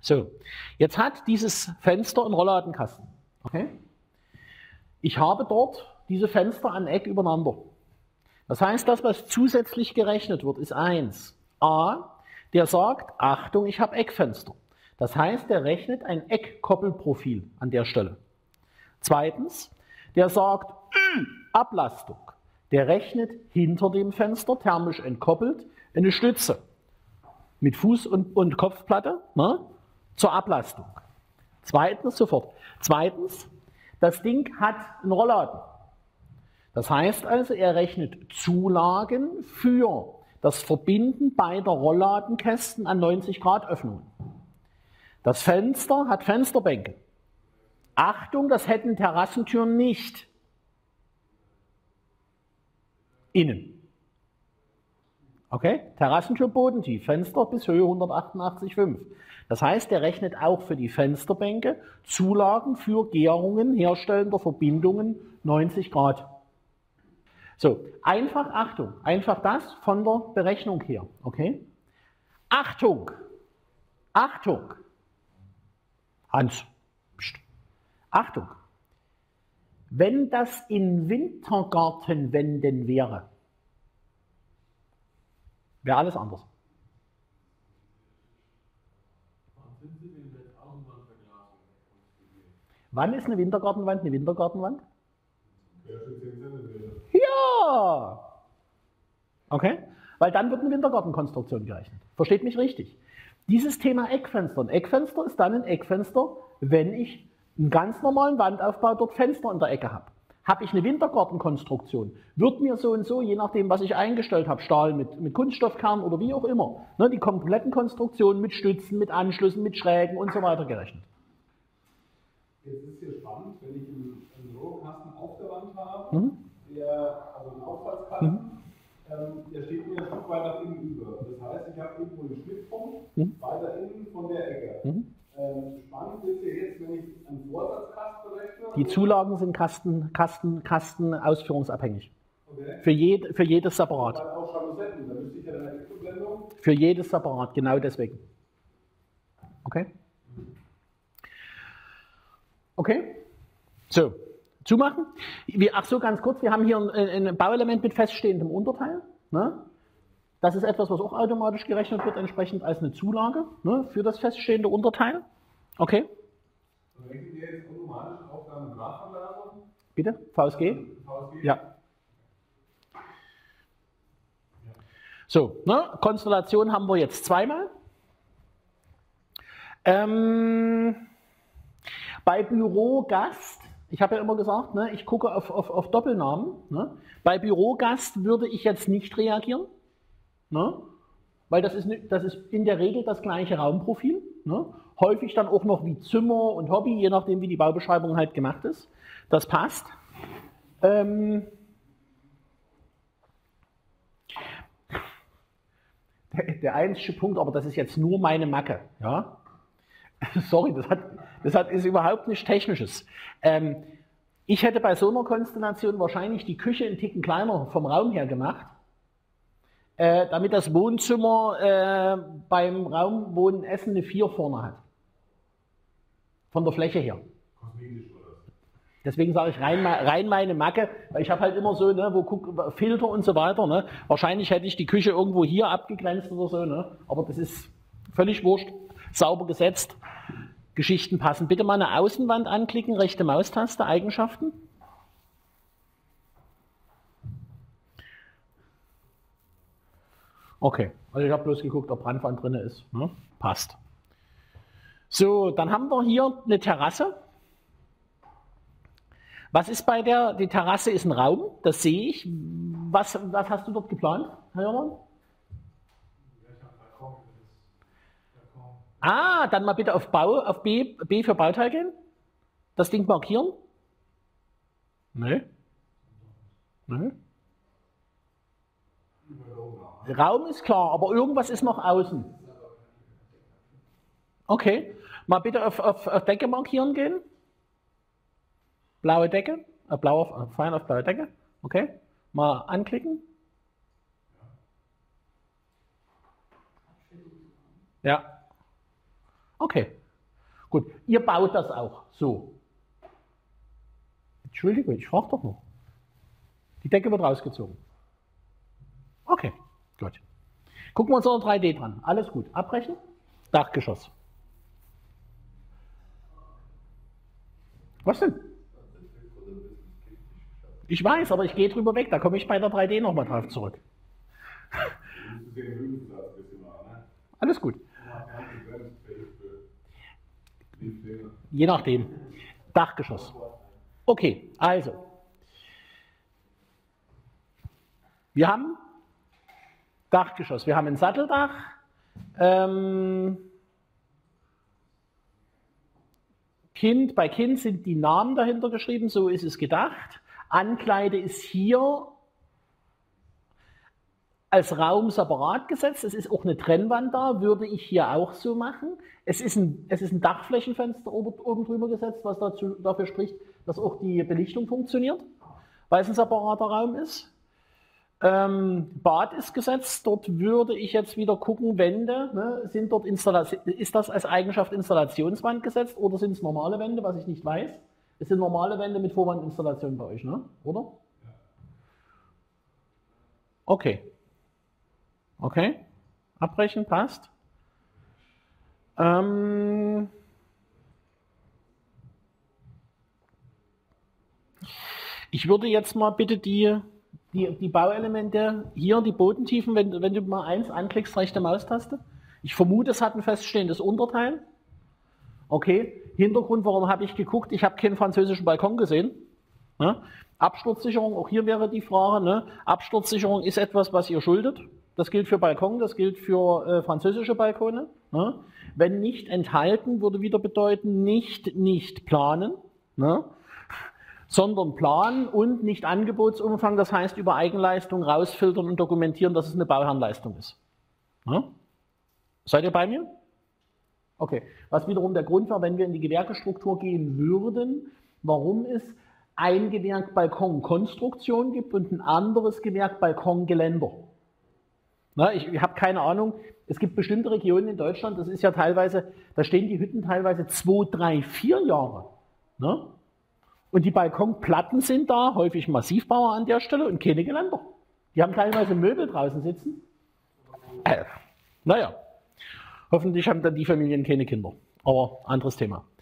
So, jetzt hat dieses Fenster einen Rollladenkasten. Okay? Ich habe dort diese Fenster an Eck übereinander. Das heißt, das, was zusätzlich gerechnet wird, ist eins. A, der sagt, Achtung, ich habe Eckfenster. Das heißt, der rechnet ein Eckkoppelprofil an der Stelle. Zweitens, der sagt, Ablastung. Der rechnet hinter dem Fenster, thermisch entkoppelt, eine Stütze mit Fuß- und Kopfplatte, ne, zur Ablastung. Zweitens, das Ding hat einen Rollladen. Das heißt also, er rechnet Zulagen für das Verbinden beider Rollladenkästen an 90 Grad Öffnungen. Das Fenster hat Fensterbänke. Achtung, das hätten Terrassentüren nicht. Innen. Okay? Terrassentür bodentief, Fenster bis Höhe 188,5. Das heißt, er rechnet auch für die Fensterbänke Zulagen für Gärungen herstellender Verbindungen 90 Grad. So, einfach Achtung, einfach das von der Berechnung her. Okay? Achtung! Achtung! Hans, pst. Achtung! Wenn das in Wintergartenwänden wäre, wäre alles anders. Wann ist eine Wintergartenwand eine Wintergartenwand? Ja! Okay? Weil dann wird eine Wintergartenkonstruktion gerechnet. Versteht mich richtig. Dieses Thema Eckfenster. Ein Eckfenster ist dann ein Eckfenster, wenn ich einen ganz normalen Wandaufbau dort Fenster in der Ecke habe. Habe ich eine Wintergartenkonstruktion, wird mir so und so, je nachdem, was ich eingestellt habe, Stahl mit Kunststoffkern oder wie auch immer, ne, die kompletten Konstruktionen mit Stützen, mit Anschlüssen, mit Schrägen und so weiter gerechnet. Jetzt ist hier spannend, wenn ich einen Rohrkasten auf der Wand habe, also einen Auffahrtskasten, der steht mir ein Stück weit nach innen über. Das heißt, ich habe irgendwo einen Schnittpunkt weiter innen von der Ecke. Spannend ist ja jetzt, wenn ich einen Vorsatzkasten berechne. Die Zulagen sind Kasten ausführungsabhängig. Okay. Für jedes separat. Aber auch Jalousetten, da müsste ich ja eine Extrablendung. Für jedes separat, genau deswegen. Okay? Okay? So, zumachen. Ach so, ganz kurz, wir haben hier ein Bauelement mit feststehendem Unterteil. Ne? Das ist etwas, was auch automatisch gerechnet wird, entsprechend als eine Zulage, ne, für das feststehende Unterteil. Okay? Rechnet ihr jetzt automatisch auch dann Glasverglasung? Bitte? VSG? VSG? Ja. So, ne, Konstellation haben wir jetzt zweimal. Bei Bürogast, ich habe ja immer gesagt, ne, ich gucke auf Doppelnamen. Ne? Bei Bürogast würde ich jetzt nicht reagieren. Ne? Weil das ist in der Regel das gleiche Raumprofil. Ne? Häufig dann auch noch wie Zimmer und Hobby, je nachdem wie die Baubeschreibung halt gemacht ist. Das passt. Der einzige Punkt, aber das ist jetzt nur meine Macke. Ja? Sorry, das ist überhaupt nichts Technisches. Ich hätte bei so einer Konstellation wahrscheinlich die Küche einen Ticken kleiner vom Raum her gemacht. Damit das Wohnzimmer beim Raumwohnen Essen eine 4 vorne hat. Von der Fläche her. Deswegen sage ich rein meine Macke, weil ich habe halt immer so, ne, Filter und so weiter. Ne? Wahrscheinlich hätte ich die Küche irgendwo hier abgegrenzt oder so, ne? Aber das ist völlig wurscht. Sauber gesetzt. Geschichten passen. Bitte mal eine Außenwand anklicken, rechte Maustaste, Eigenschaften. Okay, also ich habe bloß geguckt, ob Brandwand drin ist. Ne? Passt. So, dann haben wir hier eine Terrasse. Was ist die Terrasse ist ein Raum, das sehe ich. Was hast du dort geplant, Herr Jörmann? Ah, dann mal bitte auf B für Bauteil gehen. Das Ding markieren. Nee. Nee. Raum ist klar, aber irgendwas ist noch außen. Okay, mal bitte auf Decke markieren gehen. Blaue Decke, fein auf blaue Decke. Okay, mal anklicken. Ja. Okay, gut. Ihr baut das auch so. Entschuldigung, ich frage doch noch. Die Decke wird rausgezogen. Okay, gut. Gucken wir uns noch 3D dran. Alles gut. Abbrechen. Dachgeschoss. Was denn? Ich weiß, aber ich gehe drüber weg. Da komme ich bei der 3D nochmal drauf zurück. Alles gut. Je nachdem. Dachgeschoss. Okay, also. Wir haben Dachgeschoss. Wir haben ein Satteldach. Bei Kind sind die Namen dahinter geschrieben, so ist es gedacht. Ankleide ist hier als Raum separat gesetzt. Es ist auch eine Trennwand da, würde ich hier auch so machen. Es ist ein Dachflächenfenster oben drüber gesetzt, was dafür spricht, dass auch die Belichtung funktioniert, weil es ein separater Raum ist. Bad ist gesetzt, dort würde ich jetzt wieder gucken, Wände, ne, ist das als Eigenschaft Installationswand gesetzt oder sind es normale Wände, was ich nicht weiß. Es sind normale Wände mit Vorwandinstallation bei euch, ne? Oder? Okay. Okay. Abbrechen, passt. Ich würde jetzt mal bitte die Bauelemente hier, die Bodentiefen, wenn du mal eins anklickst, rechte Maustaste. Ich vermute, es hat ein feststehendes Unterteil. Okay, Hintergrund, warum habe ich geguckt? Ich habe keinen französischen Balkon gesehen. Ne? Absturzsicherung, auch hier wäre die Frage. Ne? Absturzsicherung ist etwas, was ihr schuldet. Das gilt für Balkon, das gilt für französische Balkone. Ne? Wenn nicht enthalten, würde wieder bedeuten, nicht planen, ne? Sondern planen und nicht Angebotsumfang, das heißt über Eigenleistung rausfiltern und dokumentieren, dass es eine Bauherrenleistung ist. Ne? Seid ihr bei mir? Okay, was wiederum der Grund war, wenn wir in die Gewerkestruktur gehen würden, warum es ein Gewerk Balkonkonstruktion gibt und ein anderes Gewerk Balkongeländer. Na, ich habe keine Ahnung, es gibt bestimmte Regionen in Deutschland, das ist ja teilweise, da stehen die Hütten teilweise 2, 3, 4 Jahre. Ne? Und die Balkonplatten sind da, häufig Massivbauer an der Stelle und keine Geländer. Die haben teilweise Möbel draußen sitzen. Naja. Hoffentlich haben dann die Familien keine Kinder. Aber anderes Thema.